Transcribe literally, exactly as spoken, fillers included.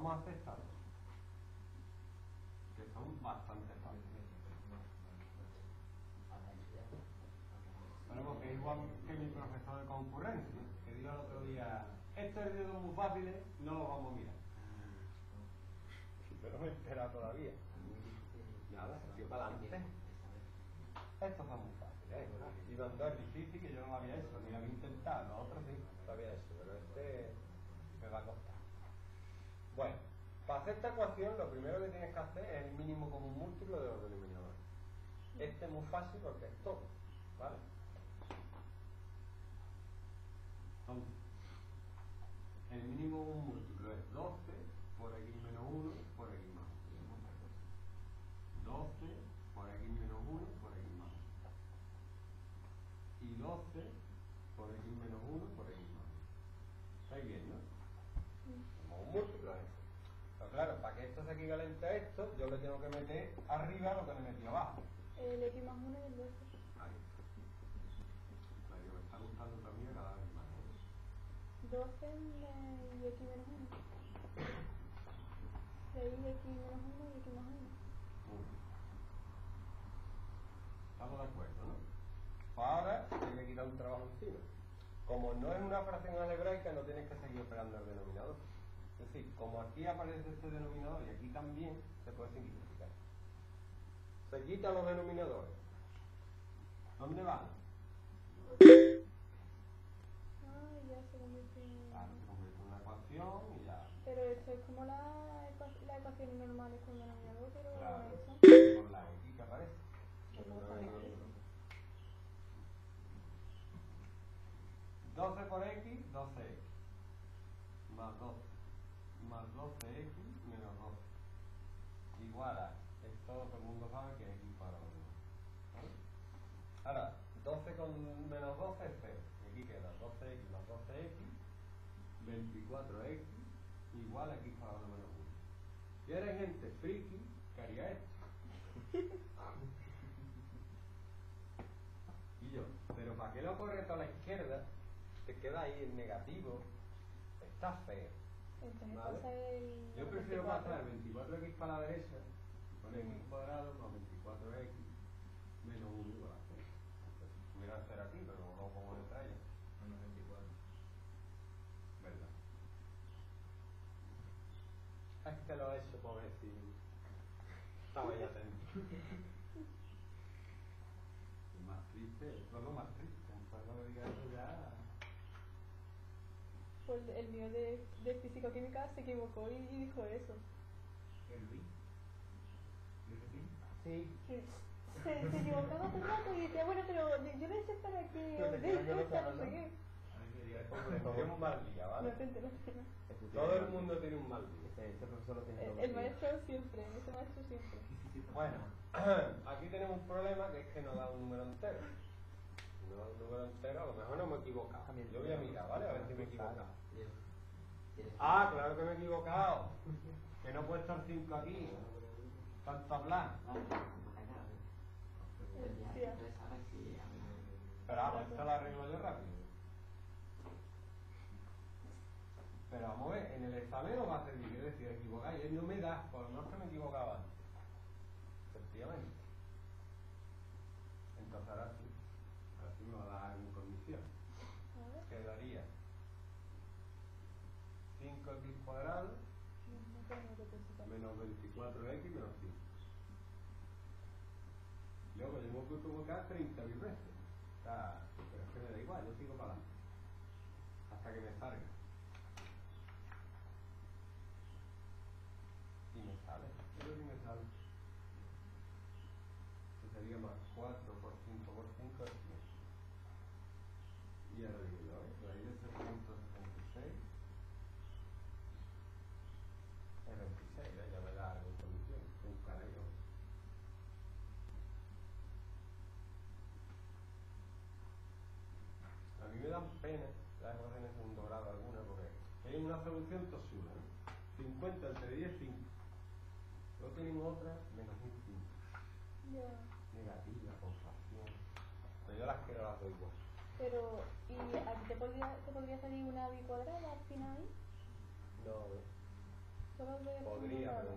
Vamos a hacer estas dos, que son bastante fáciles. Bueno, porque es igual que mi profesor de concurrencia, que dijo el otro día, estos ejercicios muy fáciles, no los vamos a mirar. Pero me espera todavía. Nada, se para adelante. Estos son muy fáciles, ¿eh? Y los dos es difícil, que yo no lo había hecho, ni lo había intentado, los otros sí lo había hecho, pero este me va a costar. Bueno, para hacer esta ecuación, lo primero que tienes que hacer es el mínimo común múltiplo de los denominadores. Este es muy fácil porque es todo, ¿vale? Entonces, el mínimo común múltiplo es doce por x menos uno por x más uno. doce por x menos uno por x más uno. Y doce por x menos uno por x más uno. ¿Estáis viendo? Como un múltiplo es. Pero claro, para que esto sea equivalente a esto, yo le tengo que meter arriba lo que le metí abajo. El x más uno y el doce. Ahí. Ahí me está gustando también cada vez más. doce y x menos uno. De ahí x menos uno y x más uno. Muy bien. Estamos de acuerdo, ¿no? Pues ahora hay que quitar un trabajo encima. Como no es una fracción algebraica, no tienes que seguir operando el denominador. Es decir, como aquí aparece este denominador y aquí también, se puede simplificar. Se quitan los denominadores. ¿Dónde van? Ah, ya se convierte en... Claro, se convierte en una ecuación y ya. Pero esto es como la, ecu- la ecuación normal con denominador, pero Claro, eso. con la X que aparece. doce por x, doce x. Más doce. Más doce x menos doce. Igual a, esto todo el mundo sabe que es x cuadrado. ¿Vale? Ahora, doce con menos doce es cero. Y aquí queda doce x más doce x, veinticuatro x igual a x cuadrado menos uno. Y ahora hay gente friki que haría esto. Y yo, pero ¿para qué lo corres a la izquierda? Te queda ahí en negativo. Está feo. Entonces ¿Vale? pasa el... Yo prefiero pasar veinticuatro x para la derecha, con x cuadrado más veinticuatro x menos uno igual a cero. Pudiera hacer aquí, pero no lo pongo en detalle. Menos veinticuatro. ¿Verdad? Es que lo he hecho por ver si estaba ya atento. Más triste, esto es lo más triste. Cuando me diga eso ya... Pues el mío de, de físico-química se equivocó y, y dijo eso. ¿El Luis? ¿Luis Luis? Sí. Que se, se equivocaba todo el rato y decía, bueno, pero yo, yo no sé para qué Pero te os quedas digo, con o sea, esa, no sé ¿no? qué. A mí me diría Hombre, es un mal día, ¿vale? No te enteraste, ¿no? Todo el mundo tiene un mal día. Este, este profesor lo tiene El, todo el el día. maestro siempre, ese maestro siempre. Bueno, aquí tenemos un problema que es que nos da un número entero. Si no da un número entero, a lo mejor no me he equivocado. Yo voy a mirar, ¿vale? A ver si me he equivocado. Ah, claro que me he equivocado. Que no he puesto el cinco aquí. Tanto hablar. Hostia. Pero vamos, esto lo arreglo yo rápido. Pero vamos a ver, en el examen no va a servir, es decir, equivocáis. Él no me da, por lo menos que me equivocaba antes. Efectivamente. Entonces ahora sí. Ahora sí me va a dar en condición. A ver. Quedaría cinco x cuadrado No, no tengo que pensar. menos veinticuatro x menos cinco. Luego yo me puedo equivocar treinta mil veces. O sea, pero es que me da igual, yo sigo para adelante. Hasta que me salga. Y me sale. Creo que me sale. Esto sería más cuatro por cinco por cinco es cien. Y ahora digo yo, ¿eh? Raíz de setecientos setenta y seis es veintiséis, ¿eh? Ya me da algo en condición. Un carajo. A mí me dan pena las ecuaciones en un dorado alguna porque hay una solución tosura, ¿no? cincuenta entre diez, cinco. Luego tenemos otra, menos un cinco. Ya. Negativa, con fracción. Pero yo las quiero las doy igual. Pero, ¿y aquí te podría, te podría salir una bicuadrada al final ahí? No, ¿ves? solo de Podría, acumular.